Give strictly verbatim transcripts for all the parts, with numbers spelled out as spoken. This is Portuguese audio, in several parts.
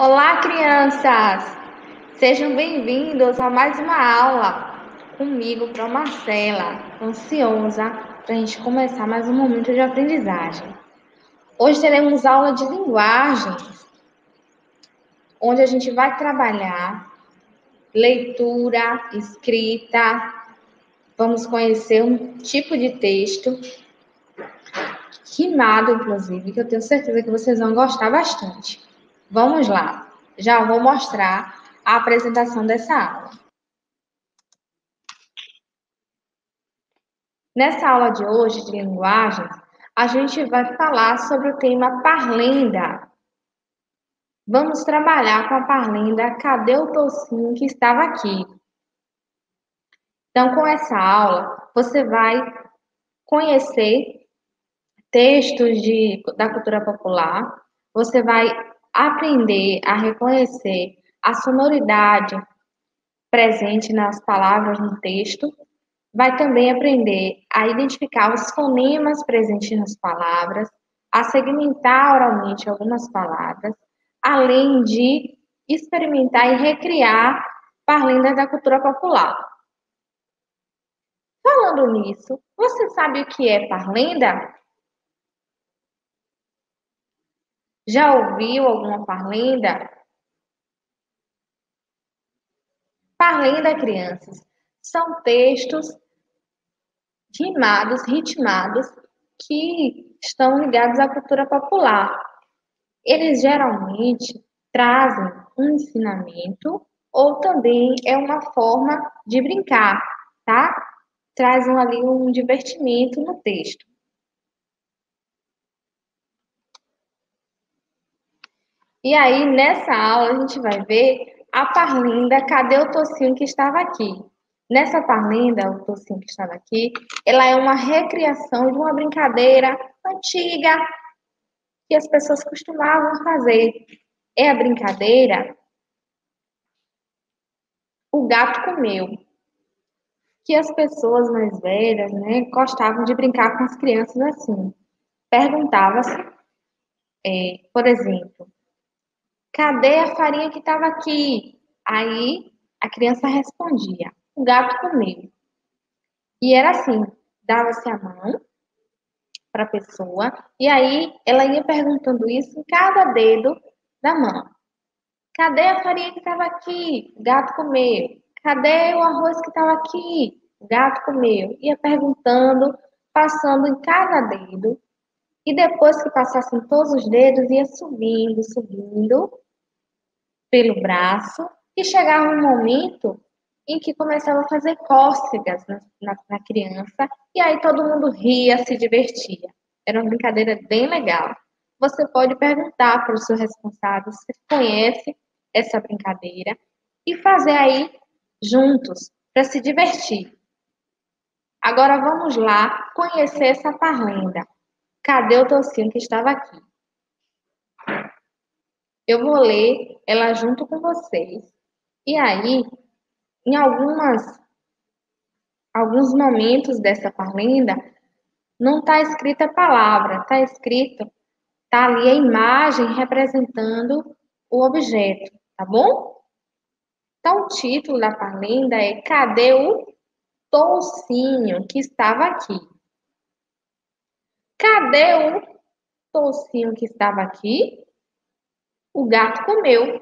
Olá, crianças! Sejam bem-vindos a mais uma aula comigo, Pro Marcela, ansiosa para a gente começar mais um momento de aprendizagem. Hoje teremos aula de linguagens, onde a gente vai trabalhar leitura, escrita, vamos conhecer um tipo de texto, rimado, inclusive, que eu tenho certeza que vocês vão gostar bastante. Vamos lá! Já vou mostrar a apresentação dessa aula. Nessa aula de hoje de linguagens, a gente vai falar sobre o tema parlenda. Vamos trabalhar com a parlenda Cadê o tocinho que estava aqui? Então, com essa aula, você vai conhecer textos de, da cultura popular, você vai aprender a reconhecer a sonoridade presente nas palavras no texto, vai também aprender a identificar os fonemas presentes nas palavras, a segmentar oralmente algumas palavras, além de experimentar e recriar parlendas da cultura popular. Falando nisso, você sabe o que é parlenda? Já ouviu alguma parlenda? Parlenda, crianças, são textos rimados, ritmados, que estão ligados à cultura popular. Eles geralmente trazem um ensinamento ou também é uma forma de brincar, tá? Trazem ali um divertimento no texto. E aí, nessa aula, a gente vai ver a parlenda Cadê o tocinho que estava aqui? Nessa parlenda, o tocinho que estava aqui, ela é uma recriação de uma brincadeira antiga que as pessoas costumavam fazer. É a brincadeira O Gato Comeu, que as pessoas mais velhas, né, gostavam de brincar com as crianças assim. Perguntava-se, é, por exemplo, cadê a farinha que estava aqui? Aí a criança respondia, o gato comeu. E era assim, dava-se a mão para a pessoa, e aí ela ia perguntando isso em cada dedo da mão. Cadê a farinha que estava aqui? O gato comeu. Cadê o arroz que estava aqui? O gato comeu. Ia perguntando, passando em cada dedo. E depois que passassem todos os dedos, ia subindo, subindo pelo braço. E chegava um momento em que começava a fazer cócegas na, na, na criança. E aí todo mundo ria, se divertia. Era uma brincadeira bem legal. Você pode perguntar para o seu responsável se conhece essa brincadeira e fazer aí juntos para se divertir. Agora vamos lá conhecer essa parlenda. Cadê o tocinho que estava aqui? Eu vou ler ela junto com vocês. E aí, em algumas, alguns momentos dessa parlenda, não está escrita a palavra, está escrito, está ali a imagem representando o objeto, tá bom? Então, o título da parlenda é Cadê o toucinho que estava aqui? Cadê o toucinho que estava aqui? O gato comeu.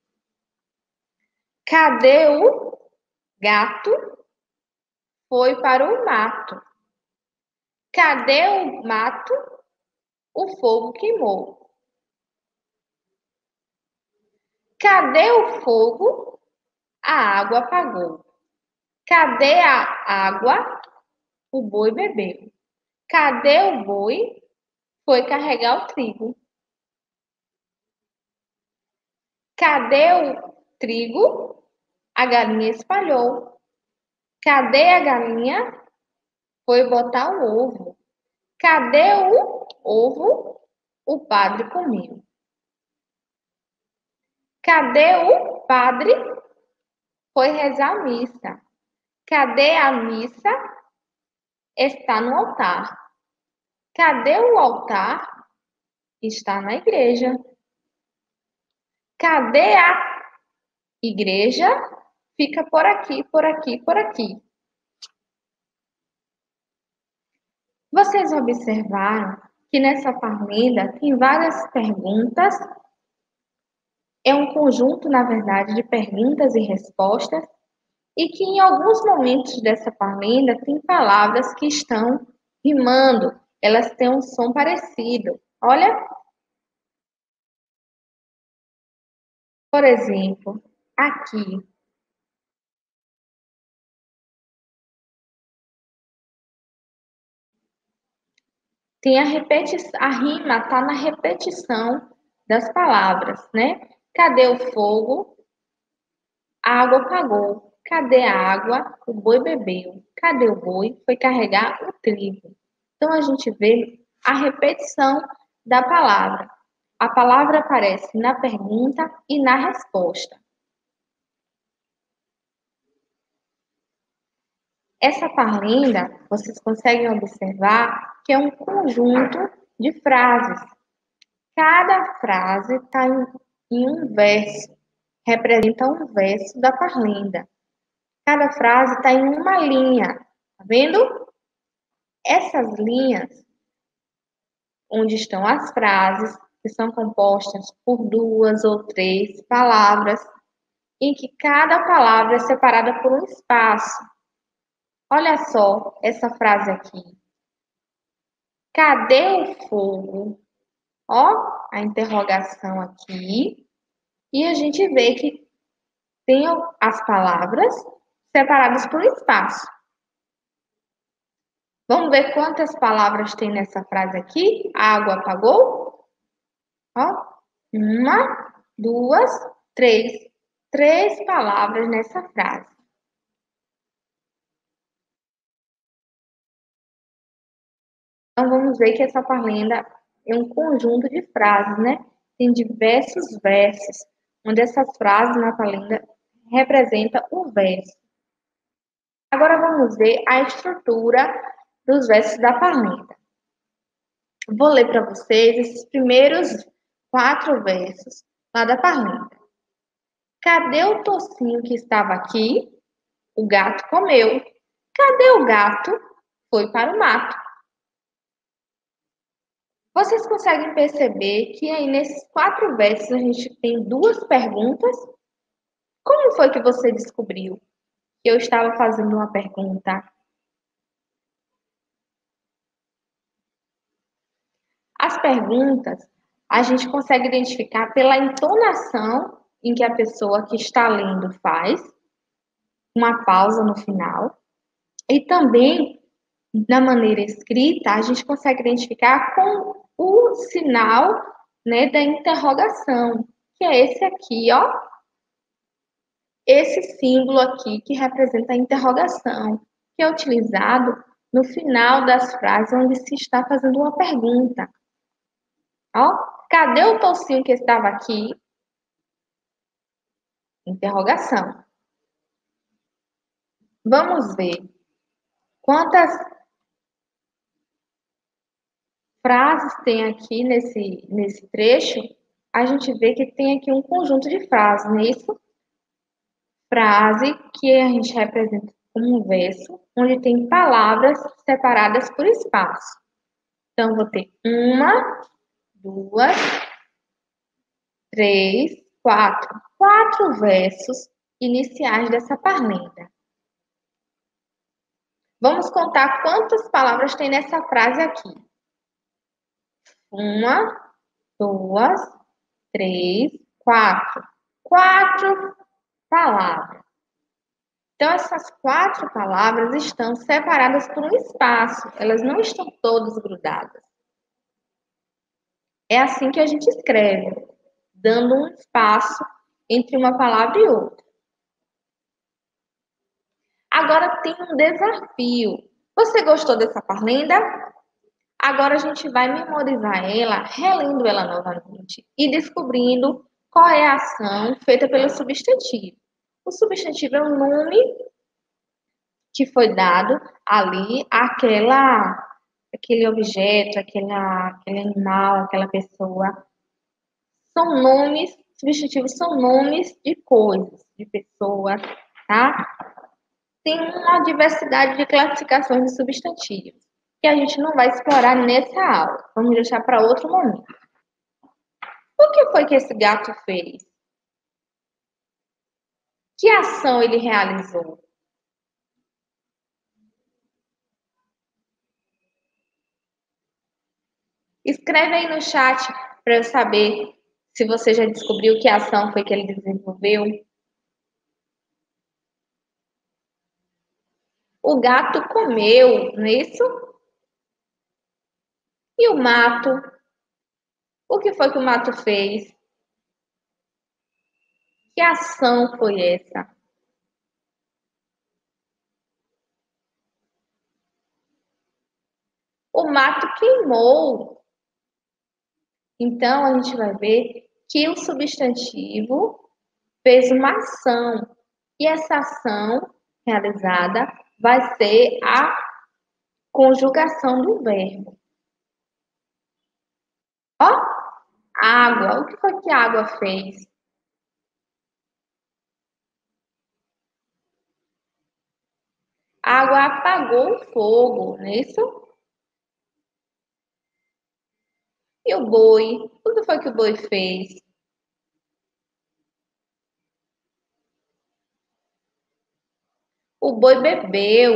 Cadê o gato? Foi para o mato. Cadê o mato? O fogo queimou. Cadê o fogo? A água apagou. Cadê a água? O boi bebeu. Cadê o boi? Foi carregar o trigo. Cadê o trigo? A galinha espalhou. Cadê a galinha? Foi botar o ovo. Cadê o ovo? O padre comeu. Cadê o padre? Foi rezar a missa. Cadê a missa? Está no altar. Cadê o altar? Está na igreja. Cadê a igreja? Fica por aqui, por aqui, por aqui. Vocês observaram que nessa parlenda tem várias perguntas. É um conjunto, na verdade, de perguntas e respostas, e que em alguns momentos dessa parlenda tem palavras que estão rimando, elas têm um som parecido. Olha, por exemplo, aqui. Tem a repetição, a rima está na repetição das palavras, né? Cadê o fogo? A água apagou. Cadê a água? O boi bebeu. Cadê o boi? Foi carregar o trigo. Então a gente vê a repetição da palavra. A palavra aparece na pergunta e na resposta. Essa parlenda, vocês conseguem observar que é um conjunto de frases. Cada frase está em, em um verso, representa um verso da parlenda. Cada frase está em uma linha, tá vendo? Essas linhas, onde estão as frases, que são compostas por duas ou três palavras, em que cada palavra é separada por um espaço. Olha só essa frase aqui. Cadê o fogo? Ó, a interrogação aqui. E a gente vê que tem as palavras separadas por um espaço. Vamos ver quantas palavras tem nessa frase aqui? A água apagou? Ó, uma, duas, três. Três palavras nessa frase. Então, vamos ver que essa parlenda é um conjunto de frases, né? Tem diversos versos, onde essas frases na parlenda representam o verso. Agora vamos ver a estrutura dos versos da parlenda. Vou ler para vocês esses primeiros quatro versos lá da parlenda. Cadê o tocinho que estava aqui? O gato comeu. Cadê o gato? Foi para o mato. Vocês conseguem perceber que aí nesses quatro versos a gente tem duas perguntas? Como foi que você descobriu que eu estava fazendo uma pergunta? As perguntas a gente consegue identificar pela entonação em que a pessoa que está lendo faz, uma pausa no final, e também na maneira escrita a gente consegue identificar com o sinal, né, da interrogação, que é esse aqui, ó, esse símbolo aqui que representa a interrogação, que é utilizado no final das frases onde se está fazendo uma pergunta. Ó, cadê o tocinho que estava aqui? Interrogação. Vamos ver quantas frases tem aqui nesse, nesse trecho. A gente vê que tem aqui um conjunto de frases, não é isso? Frase que a gente representa como um verso, onde tem palavras separadas por espaço. Então, vou ter uma, duas, três, quatro. Quatro versos iniciais dessa parlenda. Vamos contar quantas palavras tem nessa frase aqui. Uma, duas, três, quatro. Quatro palavras. Então, essas quatro palavras estão separadas por um espaço. Elas não estão todas grudadas. É assim que a gente escreve, dando um espaço entre uma palavra e outra. Agora tem um desafio. Você gostou dessa parlenda? Agora a gente vai memorizar ela, relendo ela novamente e descobrindo qual é a ação feita pelo substantivo. O substantivo é um nome que foi dado ali àquela, aquele objeto, aquela, aquele animal, aquela pessoa. São nomes Substantivos são nomes de coisas, de pessoas, tá? Tem uma diversidade de classificações de substantivos, que a gente não vai explorar nessa aula. Vamos deixar para outro momento. O que foi que esse gato fez? Que ação ele realizou? Escreve aí no chat para eu saber se você já descobriu que ação foi que ele desenvolveu. O gato comeu, não é isso? E o mato? O que foi que o mato fez? Que ação foi essa? O mato queimou. Então, a gente vai ver que o substantivo fez uma ação. E essa ação realizada vai ser a conjugação do verbo. Ó, água. O que foi que a água fez? A água apagou o fogo, não é isso? E o boi? O que foi que o boi fez? O boi bebeu.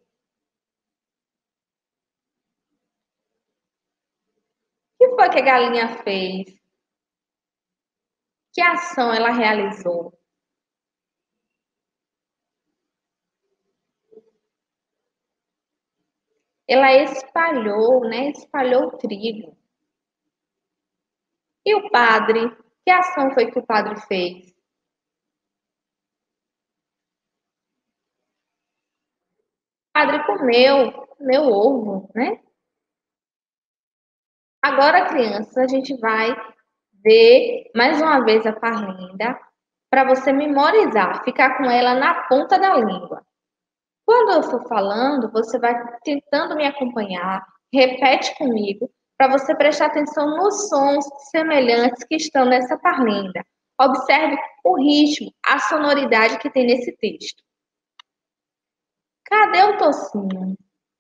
O que foi que a galinha fez? Que ação ela realizou? Ela espalhou, né? Espalhou o trigo. E o padre? Que ação foi que o padre fez? O padre comeu, comeu ovo, né? Agora, crianças, a gente vai ver mais uma vez a parrenda para você memorizar, ficar com ela na ponta da língua. Quando eu for falando, você vai tentando me acompanhar, repete comigo, para você prestar atenção nos sons semelhantes que estão nessa parlenda. Observe o ritmo, a sonoridade que tem nesse texto. Cadê o tocinho?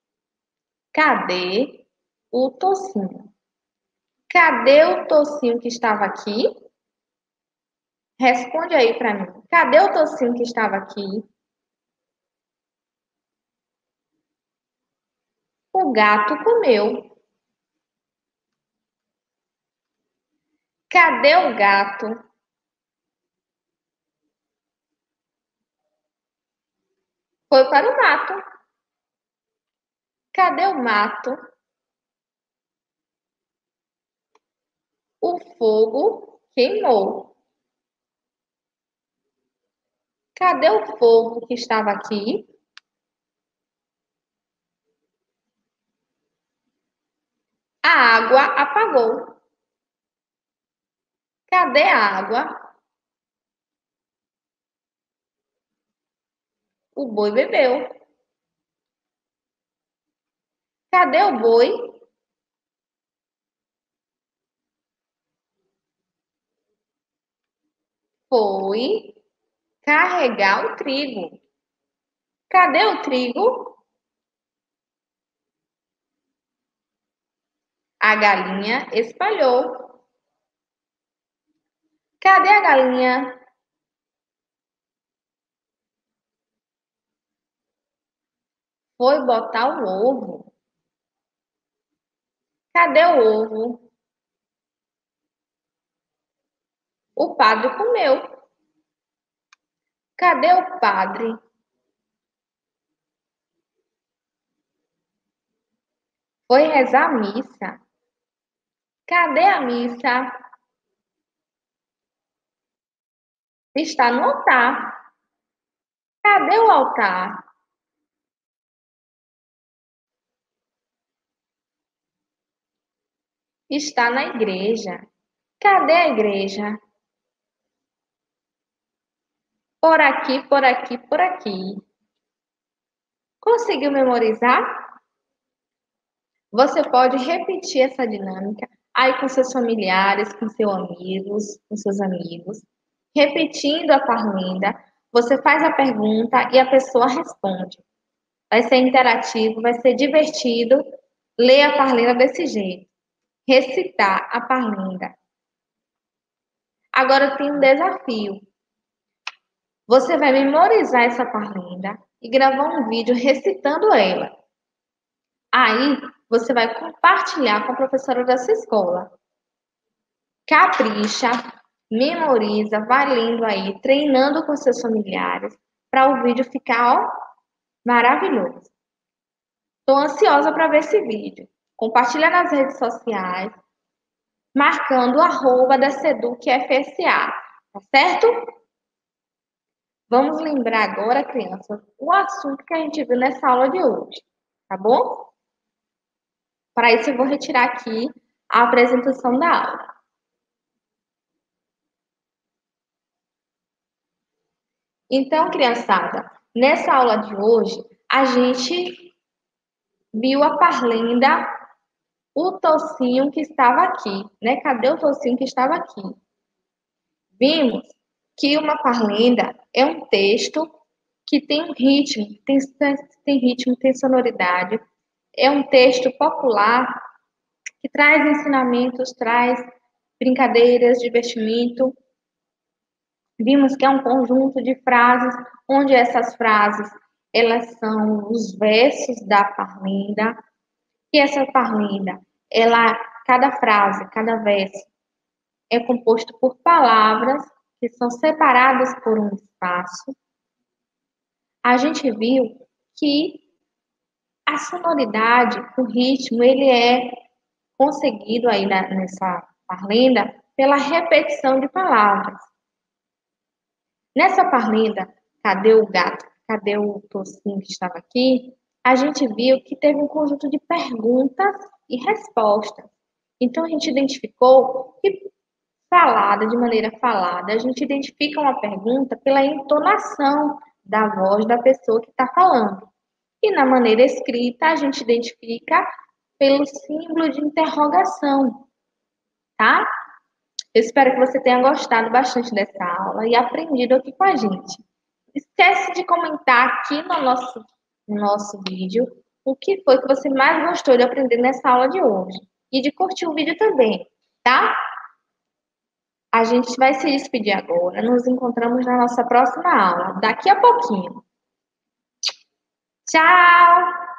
Cadê o tocinho? Cadê o tocinho que estava aqui? Responde aí para mim. Cadê o tocinho que estava aqui? O gato comeu. Cadê o gato? Foi para o mato. Cadê o mato? O fogo queimou. Cadê o fogo que estava aqui? A água apagou. Cadê a água? O boi bebeu. Cadê o boi? Foi carregar o trigo. Cadê o trigo? A galinha espalhou. Cadê a galinha? Foi botar o ovo. Cadê o ovo? O padre comeu. Cadê o padre? Foi rezar a missa. Cadê a missa? Está no altar. Cadê o altar? Está na igreja. Cadê a igreja? Por aqui, por aqui, por aqui. Conseguiu memorizar? Você pode repetir essa dinâmica aí com seus familiares, com seus amigos, com seus amigos, repetindo a parlenda, você faz a pergunta e a pessoa responde. Vai ser interativo, vai ser divertido ler a parlenda desse jeito, recitar a parlenda. Agora tem um desafio. Você vai memorizar essa parlenda e gravar um vídeo recitando ela. Aí, você vai compartilhar com a professora da sua escola. Capricha, memoriza, vai lendo aí, treinando com seus familiares, para o vídeo ficar, ó, maravilhoso. Estou ansiosa para ver esse vídeo. Compartilha nas redes sociais, marcando o arroba da Seduc F S A, tá certo? Vamos lembrar agora, crianças, o assunto que a gente viu nessa aula de hoje, tá bom? Para isso, eu vou retirar aqui a apresentação da aula. Então, criançada, nessa aula de hoje, a gente viu a parlenda, o tocinho que estava aqui, né? Cadê o tocinho que estava aqui? Vimos que uma parlenda é um texto que tem um ritmo, tem, tem ritmo, tem sonoridade, é um texto popular que traz ensinamentos, traz brincadeiras, divertimento. Vimos que é um conjunto de frases, onde essas frases, elas são os versos da parlenda, e essa parlenda, ela, cada frase, cada verso, é composto por palavras que são separadas por um espaço. A gente viu que a sonoridade, o ritmo, ele é conseguido aí na, nessa parlenda pela repetição de palavras. Nessa parlenda, cadê o gato? Cadê o tocinho que estava aqui? A gente viu que teve um conjunto de perguntas e respostas. Então, a gente identificou que falada, de maneira falada, a gente identifica uma pergunta pela entonação da voz da pessoa que está falando. E na maneira escrita, a gente identifica pelo símbolo de interrogação, tá? Eu espero que você tenha gostado bastante dessa aula e aprendido aqui com a gente. Esquece de comentar aqui no nosso, no nosso vídeo o que foi que você mais gostou de aprender nessa aula de hoje. E de curtir o vídeo também, tá? A gente vai se despedir agora. Nos encontramos na nossa próxima aula, daqui a pouquinho. Tchau!